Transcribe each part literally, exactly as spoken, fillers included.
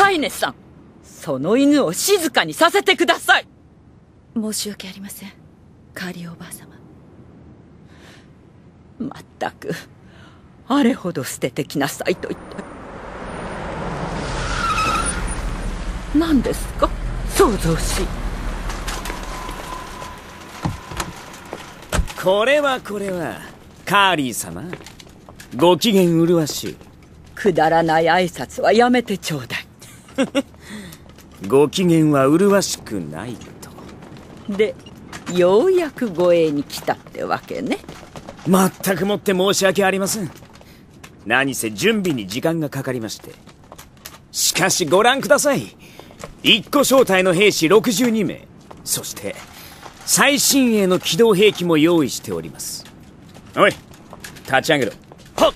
飼い主さん、その犬を静かにさせてください。 申し訳ありません、カーリーおばあ様。 まったく、あれほど捨ててきなさいと言った。何ですか、騒々しい。 これはこれはカーリー様、ご機嫌麗しい。 くだらない挨拶はやめてちょうだい。 ご機嫌は麗しくないと。 で、ようやく護衛に来たってわけね。 まったくもって申し訳ありません。何せ準備に時間がかかりまして。しかしご覧ください。一個小隊の兵士ろくじゅうにめい、そして最新鋭の機動兵器も用意しております。おい、立ち上げろ。はっ。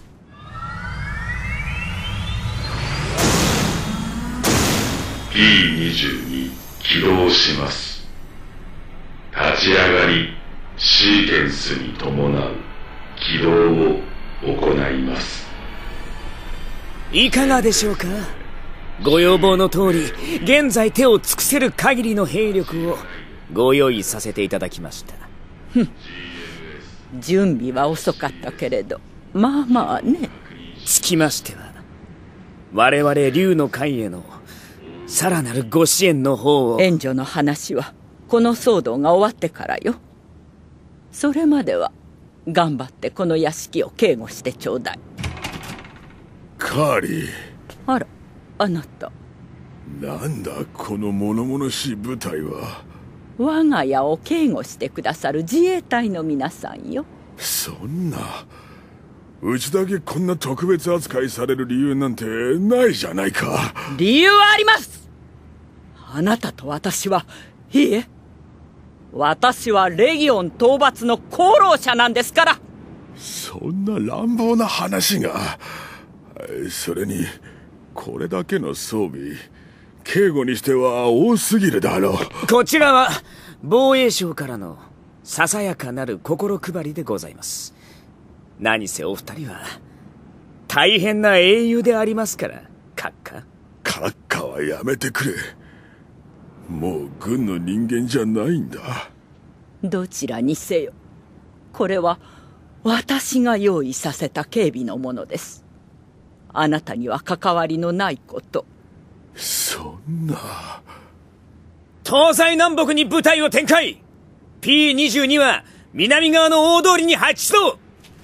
ピーにじゅうに 起動します。立ち上がりシーケンスに伴う起動を行います。 いかがでしょうか。ご要望の通り、現在手を尽くせる限りの兵力をご用意させていただきました。 ふん、準備は遅かったけれど、まあまあね。 つきましては、我々竜の会へのさらなるご支援の方を。 援助の話はこの騒動が終わってからよ。それまでは頑張ってこの屋敷を警護してちょうだい。 カーリー。 あら、あなた。 なんだこの物々しい部隊は。 我が家を警護してくださる自衛隊の皆さんよ。 そんな、うちだけこんな特別扱いされる理由なんてないじゃないか。 理由はあります。あなたと私は、いいえ、私はレギオン討伐の功労者なんですから。 そんな乱暴な話が。それにこれだけの装備、警護にしては多すぎるだろう。 こちらは防衛省からのささやかなる心配りでございます。何せお二人は大変な英雄でありますから。閣下、 閣下はやめてくれ。もう軍の人間じゃないんだ。 どちらにせよ、これは私が用意させた警備のものです。あなたには関わりのないこと。 そんな。 東西南北に部隊を展開。 ピーにじゅうに は南側の大通りに配置しろ。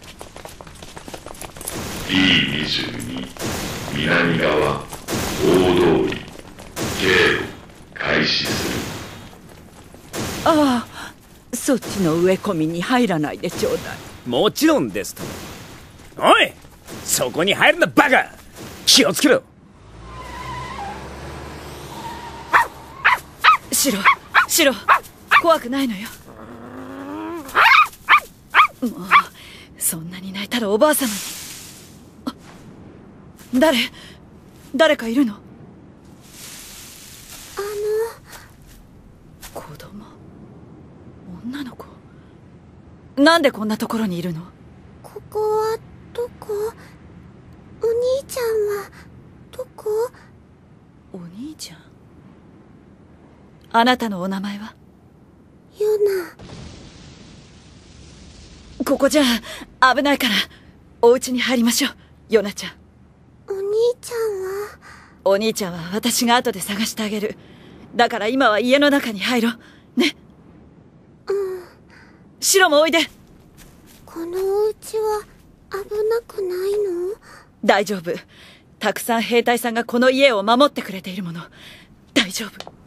ピーにじゅうに 南側大通り警護開始する。 ああ、そっちの植え込みに入らないでちょうだい。 もちろんですと。おい、そこに入るなバカ。気をつけろ。 シロ、シロ、怖くないのよ。もうそんなに泣いたらおばあ様に。あ、誰誰かいるの？あの子供、女の子。なんでこんなところにいるの？ ここはどこ？お兄ちゃんはどこ？ お兄ちゃん。あなたのお名前は？ ヨナ。 ここじゃ危ないからお家に入りましょう、ヨナちゃん。 お兄ちゃんは？ お兄ちゃんは私が後で探してあげる。だから今は家の中に入ろうね。 うん。 シロもおいで。 このお家は危なくないの？ 大丈夫。たくさん兵隊さんがこの家を守ってくれているもの。大丈夫。